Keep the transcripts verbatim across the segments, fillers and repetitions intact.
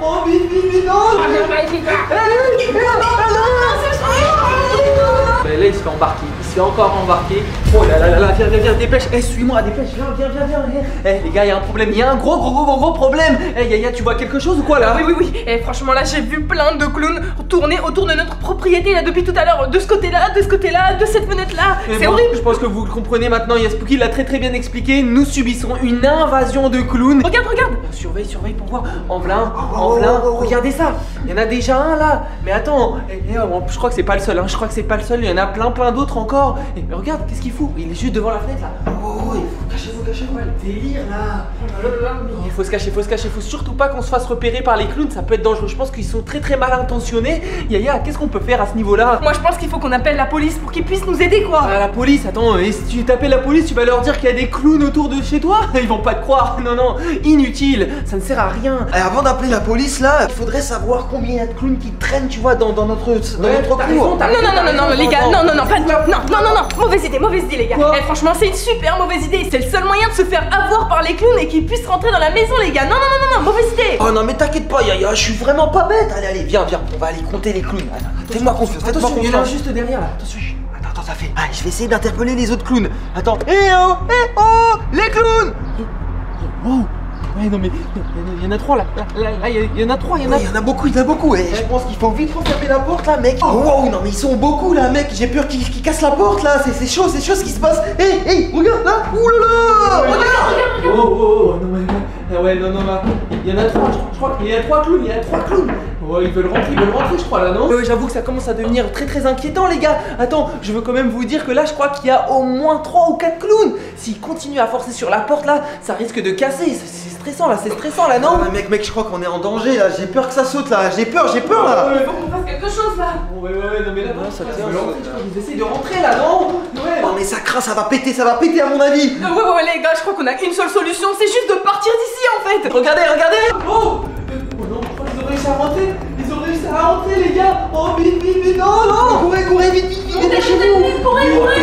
Oh, vite, vite, vite, non. Mais là il se fait embarquer, il se fait encore embarquer. Oh là là là là, viens, viens, viens, dépêche. Eh, suis-moi, dépêche, viens, viens, viens, viens. Eh, les gars, il y a un problème, il y a un gros, gros, gros, gros, gros problème. Eh, Yaya, tu vois quelque chose ou quoi là? Oui, oui, oui. Et franchement, là, j'ai vu plein de clowns tourner autour de notre propriété là depuis tout à l'heure. De ce côté-là, de ce côté-là, de cette fenêtre-là. C'est bon, horrible. Je pense que vous le comprenez maintenant. Il y a Spooky, il l'a très très bien expliqué. Nous subissons une invasion de clowns. Regarde, regarde. Surveille, surveille pour voir. En plein, en plein. Regardez ça. Il y en a déjà un là. Mais attends, eh, eh, oh, je crois que c'est pas le seul. Hein. Je crois que c'est pas le seul. Il y en a plein, plein d'autres encore. Et mais regarde, qu'est-ce qu'il fout? Il est juste devant la fenêtre là. Oh, oh, cachez-vous, cachez-vous. Ouais, le délire là. Il faut se cacher, faut se cacher. Faut surtout pas qu'on se fasse repérer par les clowns. Ça peut être dangereux. Je pense qu'ils sont très très mal intentionnés. Yaya, qu'est-ce qu'on peut faire à ce niveau-là? Moi, je pense qu'il faut qu'on appelle la police pour qu'ils puissent nous aider quoi. Ah, la police, attends, et si tu t'appelles la police, tu vas leur dire qu'il y a des clowns autour de chez toi? Ils vont pas te croire. Non, non, inutile. Ça ne sert à rien. Et avant d'appeler la police là, il faudrait savoir combien il y a de clowns qui traînent, tu vois, dans, dans notre, dans Ouais, notre t'as cour. raison, t'as Non, non, non, non, non, les gars, non, non, non, pas de... Quoi Non, non, non, non, mauvaise idée, mauvaise idée, les gars. Quoi Eh, franchement, c'est une super mauvaise idée. C'est le seul moyen de se faire avoir par les clowns et qu'ils puissent rentrer dans la maison, les gars. Non, non, non, non, non, mauvaise idée. Oh non mais t'inquiète pas Yaya, je suis vraiment pas bête. Allez, allez, viens, viens, on va aller compter les clowns. Fais-moi confiance, fais-moi Attention, il y en a un confiance. juste derrière là. Attention. Attends, attends, ça fait. Allez, je vais essayer d'interpeller les autres clowns. Attends. Eh oh, eh oh, les clowns. Wow. Ouais, non, mais il y en a trois là. Là, là, là, il y en a trois, il y en a. Ouais, il y en a beaucoup, il y en a beaucoup. Et je pense qu'il faut vite refermer la porte là, mec. Oh wow, non mais ils sont beaucoup là, mec. J'ai peur qu'ils qu'ils cassent la porte là. C'est chaud, c'est chaud ce qui se passe. Hé, hé, regarde là. Ouh là là. Regarde, regarde, regarde. Oh, oh, oh, non, mais. Ah ouais, non, non, là. Il y en a trois, je, je crois qu'il y a trois clowns, il y a trois clowns. Ouais, ils veulent rentrer, ils veulent rentrer, je crois là, non? Ouais, j'avoue que ça commence à devenir très très inquiétant, les gars. Attends, je veux quand même vous dire que là, je crois qu'il y a au moins trois ou quatre clowns. S'ils continuent à forcer sur la porte là, ça risque de casser. C'est stressant là, c'est stressant là, non? Ah, mec, mec, je crois qu'on est en danger là. J'ai peur que ça saute là. J'ai peur, j'ai peur là. Il faut qu'on fasse quelque chose là. Ouais, ouais, ouais, non, mais là, Ouais, ça ils tient, veulent ça rentrer, tient. je crois qu'ils essaient de rentrer là, non? Ouais. Non mais ça craint, ça va péter, ça va péter à mon avis. Euh, Ouais, ouais, ouais, les gars, je crois qu'on a une seule solution, c'est juste de partir d'ici en fait. Regardez, regardez! Oh! Oh non, je crois qu'ils ont réussi à rentrer! Ils ont réussi à rentrer, les gars! Oh, vite, vite, vite! Non, non! Courez, courez, vite, vite, vite, dépêchez-vous. Courez, courez,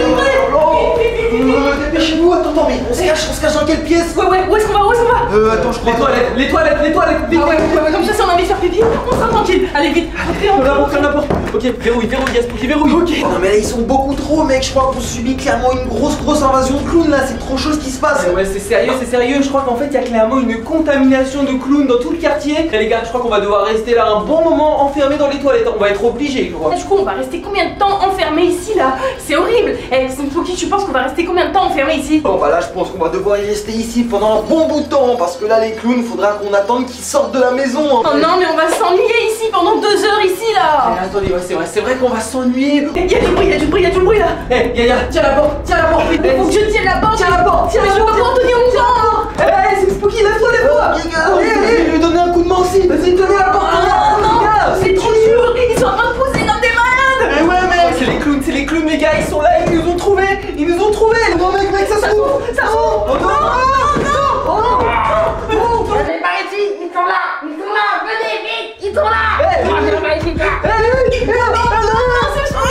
courez. Euh, Dépêchez-vous, attends, attends, mais on se cache, on se cache dans quelle pièce? Ouais, ouais, où est-ce qu'on va, où est-ce qu'on va? Euh, attends, je crois. Les toilettes, les toilettes, les toilettes! Vite, Ah ouais, vite, ouais, ouais, comme ça, si on a envie de faire pipi, on sera tranquille. Allez, vite, rentrez, On la rentrez. rentre à la porte! Ok, verrouille, verrouille, y'a Spooky, verrouille! Ok! Oh non mais là ils sont beaucoup trop mec, je crois qu'on subit clairement une grosse grosse invasion de clowns là, c'est trop chaud ce qui se passe. Ouais, c'est sérieux, c'est sérieux. Je crois qu'en fait, il y a clairement une contamination de clowns dans tout le quartier. Et les gars, je crois qu'on va devoir rester là un bon moment enfermés dans les toilettes. On va être obligés, je crois. Du coup, on va rester combien de temps enfermés ici là? C'est horrible. Eh, Spooky, tu penses qu'on va rester combien de temps enfermés ici? Bon bah là je pense qu'on va devoir y rester ici pendant un bon bout de temps parce que là les clowns faudra qu'on attende qu'ils sortent de la maison. Oh non, mais on va s'ennuyer ici pendant deux heures ici là. Eh, attendez, ouais, c'est vrai, c'est vrai qu'on va s'ennuyer. Il y a du bruit, il y a du bruit, il y a du bruit là. Eh, Yaya, tiens la porte, tiens la porte, vite. Faut que je tienne la porte. Tiens la porte, tiens Mais la je peux porte. pas tenir mon temps. Eh, c'est Spooky, lève-toi, lève-toi. Allez, allez, je vais lui donner un coup de main aussi. Vas-y, tenez la porte. Ah non, Regarde. c'est trop dur. Ils sont en train de pousser comme des malades. Eh ouais, mec, c'est les clowns, c'est les clowns, les gars, ils sont là, ils nous ont trouvés, ils nous ont trouvés. Non, mec, mec, ça se trouve, Ça non, s'ouvre. oh non, oh non, Venez par ici, ils sont là, ils sont là, venez vite, ils sont là. Eh, Venez par ici, là. eh, eh, eh, non, non, c'est non,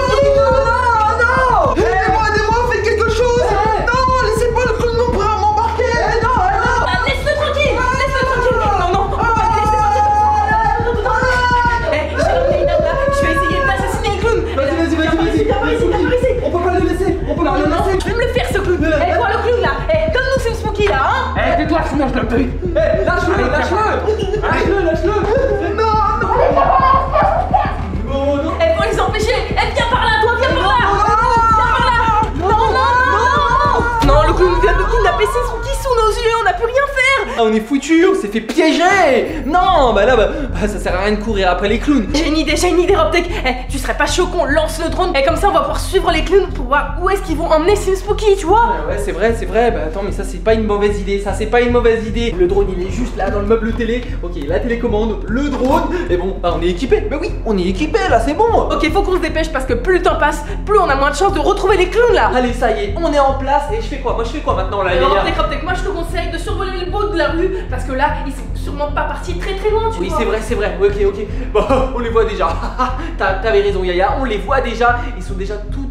non, aidez-moi, aidez-moi, faites quelque chose. Non, laissez pas le clown non plus m'embarquer. Eh, non, non. Ah, laisse-le tranquille, laisse-le tranquille. Non, non, on va pas le laisser partir. Eh, je vais emmener une dame là. Je vais essayer d'assassiner le clown. Vas-y, vas-y, vas-y, vas-y. Viens par ici, viens par ici. On peut pas le laisser, on peut Non, pas non, le non, laisser. je vais me le faire ce clown. Eh, toi le clown là. Eh, donne-nous ce Spooky là, hein. Eh, tais-toi, sinon je le tue. Eh, lâche-le, lâche-le. Lâche-le, lâche-le. Non, non. Non, non. Eh, faut les empêcher. Eh, viens par là, toi, viens par là. Viens par là. Non, non, non. Non, le clown vient de kidnapper ses Spooky sous nos yeux. On n'a plus rien faire. Ah, on est foutu, on s'est fait piéger. Non, bah là, bah, bah, ça sert à rien de courir après les clowns. J'ai une idée, j'ai une idée, Robtech. Eh, tu serais pas chaud qu'on lance le drone et comme ça on va pouvoir suivre les clowns pour voir où est-ce qu'ils vont emmener ces Spooky, tu vois? Ouais, ouais, c'est vrai, c'est vrai. Bah attends, mais ça c'est pas une mauvaise idée. Ça c'est pas une mauvaise idée. Le drone il est juste là dans le meuble télé. Ok, la télécommande, le drone. Et bon, bah on est équipé. Bah oui, on est équipé là, c'est bon. Ok, faut qu'on se dépêche parce que plus le temps passe, plus on a moins de chances de retrouver les clowns là. Allez, ça y est, on est en place. Et je fais quoi? Moi je fais quoi maintenant là, Alors, Yaya? Robtech, Robtech, moi je te conseille de survoler le bout de la rue parce que là ils sont sûrement pas partis très très loin, tu Oui, vois. c'est vrai, c'est vrai. Ok, ok. Bon, on les voit déjà. T'as- T'avais raison, Yaya. On les voit déjà. Ils sont déjà tout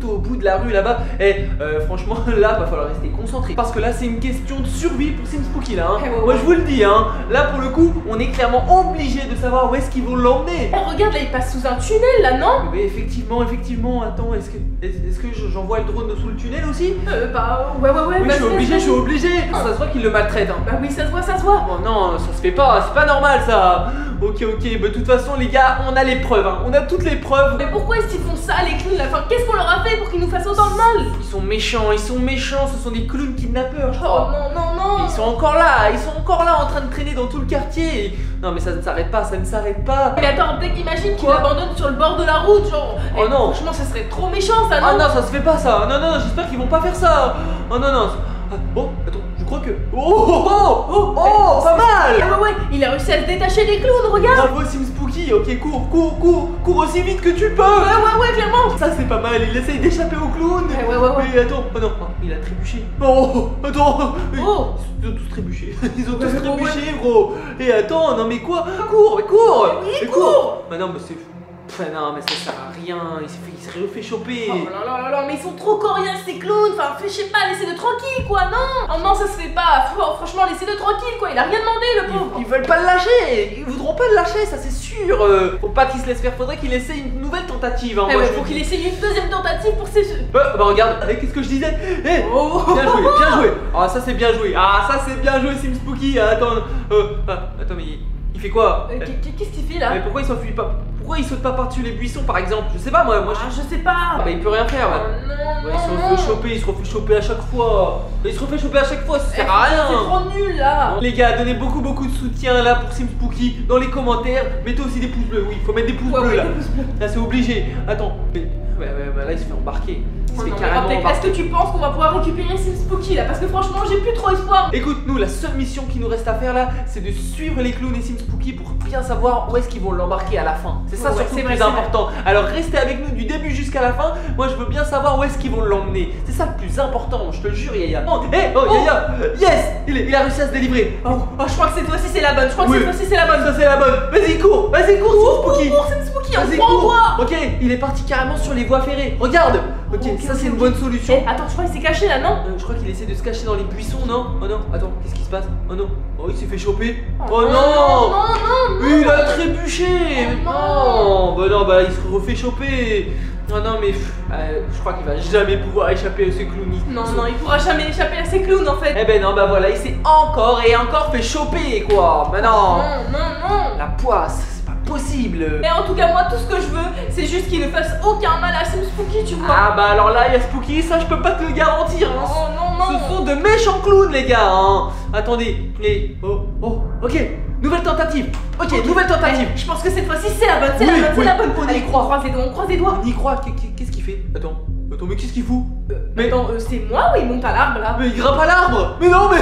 tout au bout de la rue là-bas. Et euh, franchement, là, va falloir rester concentré. Parce que là, c'est une question de survie pour Sim Spooky là. Hein. Eh, ouais, Moi, ouais. je vous le dis, hein. Là, pour le coup, on est clairement obligé de savoir où est-ce qu'ils vont l'emmener. Eh, regarde, là, il passe sous un tunnel, là, non? Mais effectivement, effectivement, attends, est-ce que, est-ce est-ce que j'envoie le drone sous le tunnel aussi? Euh, bah, ouais, ouais, ouais. Oui, bah, je suis vas-y, obligé, je vas-y. suis obligé. Ça se voit qu'il le maltraite. Hein. Bah oui, ça se voit, ça se voit. Oh non, ça se fait pas, c'est pas normal ça. Ok, ok, bah de toute façon les gars, on a les preuves, hein. On a toutes les preuves. Mais pourquoi est-ce qu'ils font ça, les clowns, là? Enfin, qu'est-ce qu'on leur a fait pour qu'ils nous fassent autant de mal? Ils sont méchants, ils sont méchants, ce sont des clowns kidnappeurs, je Oh crois. non, non, non. Ils sont encore là, ils sont encore là en train de traîner dans tout le quartier. Non mais ça ne s'arrête pas, ça ne s'arrête pas. Mais attends, peut-être qu'imagine qu'ils Quoi? l'abandonnent sur le bord de la route, genre. Oh Eh, non. Franchement, ça serait trop méchant, ça, non? Ah non, ça se fait pas ça. Non, non, j'espère qu'ils vont pas faire ça. Oh non, non. Ah, oh, attends, je crois que... Oh, oh, oh, oh, oh, pas mal. Ouais, ouais, ouais, il a réussi à se détacher des clowns, regarde. Bravo Sim Spooky, ok, cours, cours, cours, cours aussi vite que tu peux. Ouais, ouais, ouais, clairement. Ça c'est pas mal, il essaye d'échapper au clown. Ouais, ouais, ouais, ouais. Mais attends, oh non, oh, il a trébuché. Oh, attends. Oh. Ils ont tous trébuché. Ils ont Ouais, tous ouais, trébuché, gros. Et attends, non mais quoi? Cours, mais cours. Oui, Mais cours. Bah non, mais c'est... Enfin, non, mais ça sert à rien. Il s'est fait, il s'est refait choper. Oh là là là là, mais ils sont trop coriaces ces clowns. Enfin, je sais pas, laissez-le tranquille, quoi, non. Oh non, ça se fait pas. Fr- Franchement, laissez-le tranquille, quoi. Il a rien demandé, le Ils, pauvre. ils veulent pas le lâcher. Ils voudront pas le lâcher, ça c'est sûr. Euh, faut pas qu'il se laisse faire. Faudrait qu'il essaie une nouvelle tentative. Hein, Eh moi, ouais, je faut vous qu'il dis. essaye une deuxième tentative pour ses... Bah, bah regarde, eh, qu'est-ce que je disais? Eh, Oh. bien joué, bien joué. Ah ça c'est bien joué. Ah ça c'est bien joué Sim Spooky. Ah, attends, euh, ah, attends mais il, il fait quoi? Euh, qu'est- Qu'est-ce qu'il fait, là? Mais pourquoi il s'enfuit pas? Pourquoi il saute pas par-dessus les buissons par exemple? Je sais pas moi, moi Ah, je... je sais pas. Ah, bah il peut rien faire. Oh Ouais. non, Ouais, il se non, refait non. choper, il se refait choper à chaque fois. Il se refait choper à chaque fois, ça Eh, sert à rien. C'est trop nul, là. Les gars, donnez beaucoup beaucoup de soutien là pour Sim Spooky dans les commentaires. Mettez aussi des pouces bleus, oui, faut mettre des pouces Ouais, bleus ouais, là. des pouces bleus. Là c'est obligé. Attends, mais ouais, ouais, bah, là il se fait embarquer. Il se Oh fait non, mais carrément Raphaël, est-ce embarquer. que tu penses qu'on va pouvoir récupérer Sim Spooky, là? Parce que franchement, j'ai plus trop espoir. Écoute, nous la seule mission qui nous reste à faire là, c'est de suivre les clowns et Sim Spooky pour bien savoir où est-ce qu'ils vont l'embarquer à la fin. C'est ça Ouais, surtout c'est le vrai, plus c'est important. Alors restez avec nous du début jusqu'à la fin. Moi je veux bien savoir où est-ce qu'ils vont l'emmener. C'est ça le plus important, je te le jure Yaya. Oh, hey, oh, Oh. Yaya, yes, il, est- il a réussi à se délivrer. Oh, oh, je crois que cette fois-ci c'est la bonne. Je crois Oui. que cette fois-ci c'est la bonne. Ça c'est la bonne. Vas-y cours, vas-y cours Cours, Sim Spooky. cours, cours, Sim Spooky, on Vas-y croit en cours. toi. Ok, il est parti carrément sur les voies ferrées. Regarde. Ok, Ok, ça ok, c'est une ok. bonne solution. Eh, attends, je crois qu'il s'est caché là, non? Euh, je crois qu'il essaie de se cacher dans les buissons, non? Oh non, attends, qu'est-ce qui se passe? Oh non, oh il s'est fait choper. Oh, non, non, non, non, non. Il a trébuché. Oh non, bah non, bah il se refait choper. Oh non, mais pff, euh, je crois qu'il va jamais pouvoir échapper à ces clowns. Non, non, il pourra jamais échapper à ces clowns en fait. Eh ben non, bah voilà, il s'est encore et encore fait choper quoi. Bah non, Non, non, non. la poisse, c'est pas possible. Et en tout cas, moi, tout ce que je veux, c'est juste qu'il ne fasse aucun mal à Sim Spooky, tu vois. Ah bah alors là, il y a Spooky, ça je peux pas te le garantir. Hein. Oh non, non. Ce sont de méchants clowns les gars hein. Attendez, et... Oh, oh, ok, nouvelle tentative. Ok, nouvelle tentative. Eh, je pense que cette fois-ci c'est la bonne, c'est Oui, la bonne, oui. c'est la bonne. On y Allez, croit. On croise les doigts, on croise les doigts. On y croit, Qu'est- qu'est- qu'est-ce qu'il fait? Attends, attends, mais qu'est-ce qu'il fout? Mais... Attends, euh, c'est moi ou il monte à l'arbre là? Mais il grimpe à l'arbre. Mais non mais...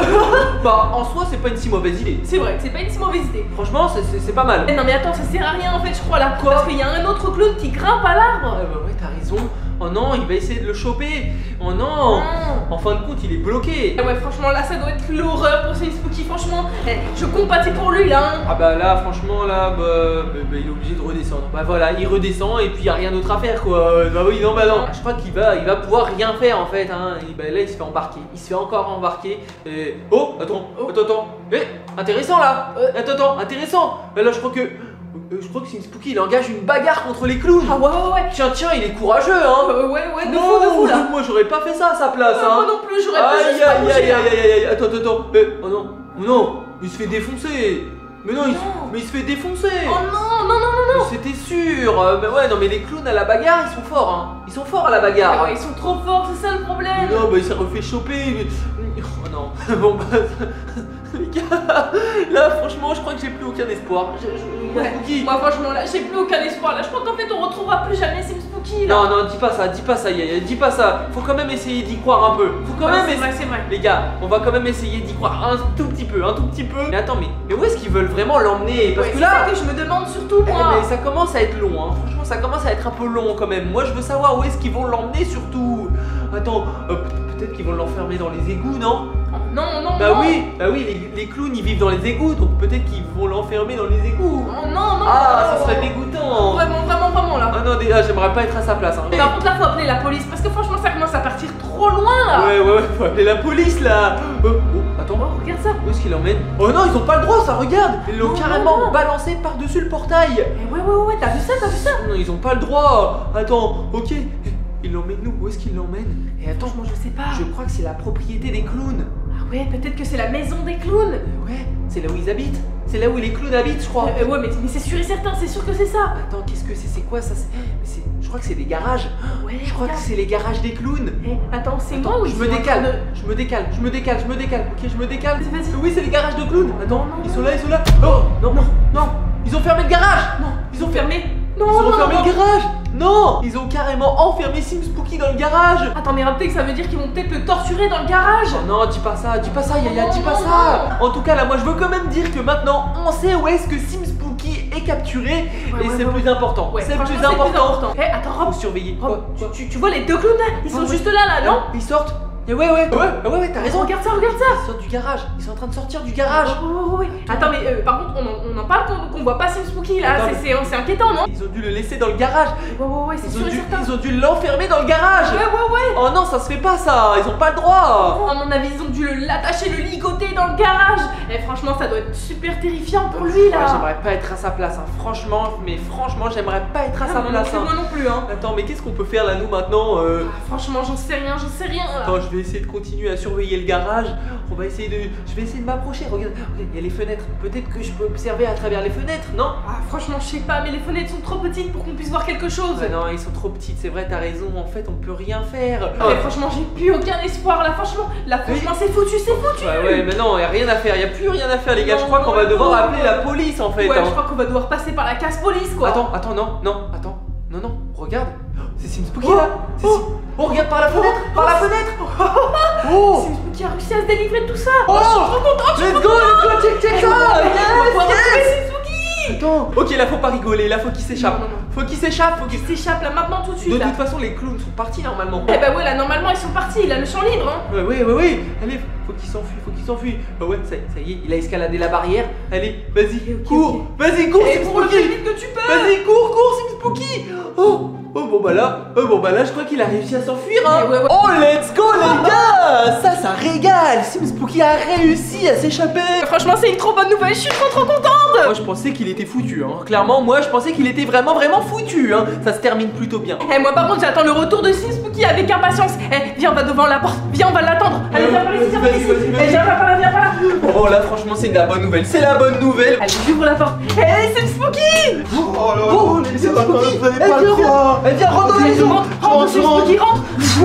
Bah en soi c'est pas une si mauvaise idée. C'est vrai, c'est pas une si mauvaise idée. Franchement c'est- c'est c'est pas mal. Eh non mais attends, ça sert à rien en fait, je crois là. Quoi? Parce qu'il y a un autre clown qui grimpe à l'arbre. Ah bah ouais t'as raison. Oh non, il va essayer de le choper. Oh non. Non. En fin de compte il est bloqué. Ah ouais, franchement là, ça doit être l'horreur pour Sim Spooky. Franchement, eh, je compatis pour lui là. Hein. Ah bah là franchement là bah, bah, bah, il est obligé de redescendre. Bah voilà il redescend et puis y a rien d'autre à faire quoi. Euh, Bah oui non bah non. Je crois qu'il va il va pouvoir rien faire en fait hein. Et bah là il se fait embarquer. Il se fait encore embarquer. Et... Oh attends Oh. attends attends. Eh intéressant là. Euh. Attends attends intéressant. Bah là je crois que euh, je crois que Sim Spooky il engage une bagarre contre les clowns. Ah ouais, ouais, ouais. Tiens tiens il est courageux hein. Euh, ouais, ouais, de Non, fou, de fou là. moi j'aurais pas fait ça à sa place Euh, hein. moi non plus, j'aurais pas Aïe juste pas aïe bougé, aïe là. aïe aïe aïe. Attends attends attends. Eh, oh non oh non il se fait défoncer. Mais non, il, Non. mais il se fait défoncer. Oh non, non, non, non, non. C'était sûr. Euh, Mais ouais non mais les clowns à la bagarre ils sont forts hein. Ils sont forts à la bagarre. Ah ouais, ils sont trop forts, c'est ça le problème. Non bah il s'est refait choper. mais- Oh non. Bon bah les gars, là franchement je crois que j'ai plus aucun espoir. Je, je- Ouais. Spooky. Moi franchement là, j'ai plus aucun espoir là. Je crois qu'en fait on retrouvera plus jamais Sim Spooky là. Non non dis pas ça, dis pas ça Yaya, dis pas ça. Faut quand même essayer d'y croire un peu. Faut quand Ouais, même c'est essayer. vrai, c'est vrai. Les gars, on va quand même essayer d'y croire un tout petit peu, un tout petit peu. Mais attends, mais, mais où est-ce qu'ils veulent vraiment l'emmener? Parce Ouais, que c'est là, ça que je me demande surtout eh, moi. mais ça commence à être long, hein. Franchement, ça commence à être un peu long quand même. Moi, je veux savoir où est-ce qu'ils vont l'emmener surtout. Attends, euh, peut- peut-être qu'ils vont l'enfermer dans les égouts, non? Non, non, Bah non. oui, bah oui, les, les clowns ils vivent dans les égouts, donc peut-être qu'ils vont l'enfermer dans les égouts. Oh, non, non. Ah, ça oh. serait dégoûtant. Vraiment, vraiment, vraiment là. Ah non, déjà, j'aimerais pas être à sa place. Hein. Par contre là faut appeler la police parce que franchement ça commence à partir trop loin là. Ouais, ouais, ouais, faut appeler la police là. Oh, oh, attends, Oh, regarde ça. où est-ce qu'il l'emmène? Oh non, ils ont pas le droit, ça, regarde. Ils l'ont Non, carrément non, non. balancé par-dessus le portail. Eh ouais, ouais, ouais, ouais, t'as vu ça, t'as vu ça? Non, ils ont pas le droit. Attends, ok. Il l'emmène où? Où est-ce qu'il l'emmène? Et attends, Franchement, je sais pas. je crois que c'est la propriété des clowns. Ah ouais, peut-être que c'est la maison des clowns. Euh, Ouais, c'est là où ils habitent. C'est là où les clowns habitent, je crois. Euh, euh, ouais, mais, mais c'est sûr et certain, c'est sûr que c'est ça. Attends, qu'est-ce que c'est? C'est quoi ça? C'est- mais c'est- Je crois que c'est des garages. Ouais, Je crois que regarde. c'est les garages des clowns. Eh, attends, c'est Attends, moi ou je ils me sont en décale, train de- je me décale, je me décale, je me décale. Ok, je me décale. Vas-y, vas-y. Oui, c'est les garages de clowns. Attends, Non, non, ils non. sont là, ils sont là. Oh, non, non, non. Ils ont fermé le garage. Non, Ils ont fermé. Non, Ils ont non, fermé non. le garage. Non, ils ont carrément enfermé Sim Spooky dans le garage. Attends, mais peut-être que ça veut dire qu'ils vont peut-être le torturer dans le garage. Oh non, dis pas ça, dis pas ça, Yaya, Non, dis pas non, ça. En tout cas, là, moi, je veux quand même dire que maintenant, on sait où est-ce que Sim Spooky est capturé, Ouais, et ouais, c'est ouais, plus important. Ouais, c'est franchement, plus important. Eh, attends, Faut Rob, surveiller. Rob, Quoi, quoi tu, tu- tu vois les deux clowns là? Ils sont Ouais, juste là, là, non? Ils sortent. Et ouais, ouais, ouais, ouais, ouais, t'as raison. Regarde ça, regarde ça. Ils sortent du garage. Ils sont en train de sortir du garage. Oh, oh, oh, ouais. Attends, mais euh, par contre, on en, on en parle qu'on qu'on voit pas Sim Spooky là. Attends, C'est- C'est c'est inquiétant, non? Ils ont dû le laisser dans le garage. Ouais, ouais, ouais, c'est Ils sûr ont, et dû, certain. ils ont dû l'enfermer dans le garage. Ouais, ouais, ouais. Oh non, ça se fait pas ça. Ils ont pas le droit. À mon avis, ils ont dû le- l'attacher, le ligoter dans le garage. Et franchement, ça doit être super terrifiant pour lui là. Ouais, j'aimerais pas être à sa place. Hein. Franchement, mais franchement, j'aimerais pas être à Ah, sa moi non place. plus, hein. moi non plus, hein. Attends, mais qu'est-ce qu'on peut faire là, nous maintenant euh... Ah, franchement, j'en sais rien, j'en sais rien là. Attends, je vais essayer de continuer à surveiller le garage. On va essayer de. Je vais essayer de m'approcher. Regarde, regarde, il y a les fenêtres. Peut-être que je peux observer à travers les fenêtres, non? Ah, franchement, je sais pas, mais les fenêtres sont trop petites pour qu'on puisse voir quelque chose. Ah non, ils sont trop petites, c'est vrai, t'as raison. En fait, on peut rien faire. Ah, mais franchement, j'ai plus aucun espoir là. Franchement, là, franchement, c'est foutu, c'est foutu. Ouais, ouais, mais non, y a rien à faire. Y a plus rien à faire, les gars. Non, je crois qu'on va non, devoir non. appeler la police en fait. Ouais, hein. je crois qu'on va devoir passer par la casse police quoi. Attends, attends, non, non, attends. Non, non, regarde. C'est Sim Spooky Oh, là. C'est oh. Sim- Oh, regarde par la fenêtre. Oh, Par la oh, fenêtre. Oh. Sim Spooky a réussi à se délivrer de tout ça. Oh, je suis trop contente. Let's go, let's go, check, check ça. On va Yes, pouvoir yes. retrouver Sim Spooky. Attends. Ok, là, faut pas rigoler. Là, faut qu'il s'échappe. Non, non, non. Faut qu'il s'échappe. Faut qu'il Il s'échappe là maintenant tout de suite De là. toute façon, les clowns sont partis normalement. Eh bah ouais, là normalement ils sont partis, il a le champ libre hein. Ouais, ouais, ouais, ouais. Allez, faut qu'il s'enfuit, faut qu'il s'enfuit. Bah ouais, ça, ça y est, il a escaladé la barrière. Allez, vas-y, Ok, ok, cours. ok. Vas-y, cours, Et Sim pour le plus Spooky. vite que tu peux. Vas-y, cours, cours, Sim Spooky. Oh, oh, bon bah là, oh, bon bah là, je crois qu'il a réussi à s'enfuir. Hein. Ouais, ouais, ouais. Oh, let's go, les gars. Ça, ça régale. Sim Spooky a réussi à s'échapper. Franchement c'est une trop bonne nouvelle, je suis trop trop contente. Moi, je pensais qu'il était foutu. Hein. Clairement, moi, je pensais qu'il était vraiment, vraiment foutu. Hein. Ça se termine plutôt bien. Eh moi par contre j'attends le retour de Sim Spooky avec impatience. Eh viens on va devant la porte, viens on va l'attendre. Allez viens par ici, viens par Vas-y, ici. vas-y, vas-y. Eh viens par là, viens par là. Oh là, franchement, c'est de la bonne nouvelle. C'est la bonne nouvelle. Allez j'ouvre la porte. Eh Sim Spooky. Oh là Oh, là, Sim mais Spooky. vous allez Eh, pas le viens, croire. Eh, viens, rentre dans la Vas-y, maison. rentre, rentre Sim Spooky, rentre.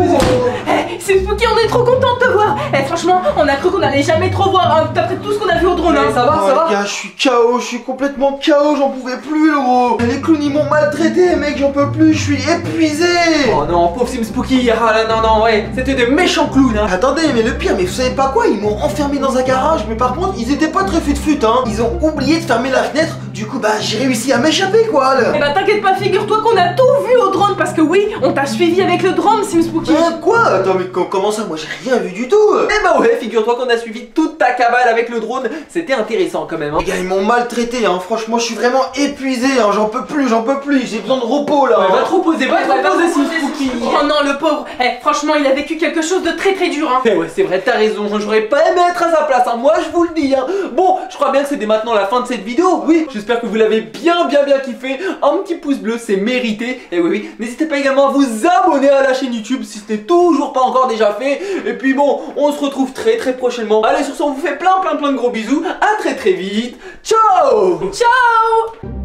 Eh Sim Spooky on est trop content de te voir. Eh franchement on a cru qu'on allait jamais trop voir hein, d'après tout ce qu'on a vu au drone hein. Eh, ça va, Oh, ça va? les gars, je suis K O, je suis complètement K O, j'en pouvais plus, le gros. Les clowns, ils m'ont maltraité, mec, j'en peux plus, je suis épuisé. Oh non, pauvre Sim Spooky. Ah là, non, non, ouais. C'était des méchants clowns, hein. Attendez, mais le pire, mais vous savez pas quoi? Ils m'ont enfermé dans un garage, mais par contre, ils étaient pas très fut-fut, hein. Ils ont oublié de fermer la fenêtre, du coup, bah, j'ai réussi à m'échapper, quoi, là. Eh bah t'inquiète pas, figure-toi qu'on a tout vu au drone parce que oui, on t'a suivi avec le drone Sim Spooky. Hein, quoi? Attends, mais co- comment ça? Moi, j'ai rien vu du tout. Eh bah ouais, figure-toi qu'on a suivi toute ta cabale avec le drone. C'était intéressant quand même, hein. Les gars, ils m'ont maltraité, hein. Franchement, je suis vraiment épuisé, hein. J'en peux plus, j'en peux plus. J'ai besoin de repos, là. Ouais, hein. va te reposer, va te Ouais, va reposer, te Sim reposer, Spooky. Oh non, le pauvre. Eh franchement, il a vécu quelque chose de très très dur hein. Eh ouais, c'est vrai, t'as raison, j'aurais pas aimé être à sa place, hein. Moi je vous le dis, hein. Bon, je crois bien que c'était maintenant la fin de cette vidéo. Oui, j'espère que vous l'avez bien bien bien kiffé. Un petit pouce bleu, c'est mérité. Et oui, oui, n'hésitez pas également à vous abonner à la chaîne YouTube si ce n'est toujours pas encore déjà fait. Et puis bon, on se retrouve très très prochainement. Allez, sur ce, on vous fait plein plein plein de gros bisous. À très très vite. Ciao. Ciao.